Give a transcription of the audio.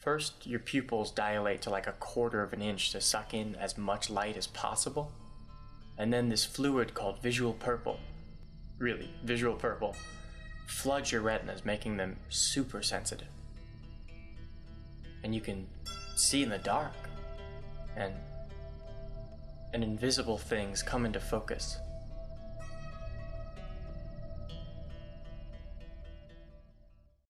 First, your pupils dilate to like 1/4 of an inch to suck in as much light as possible. And then this fluid called visual purple, really, visual purple, floods your retinas, making them super sensitive. And you can see in the dark, and invisible things come into focus.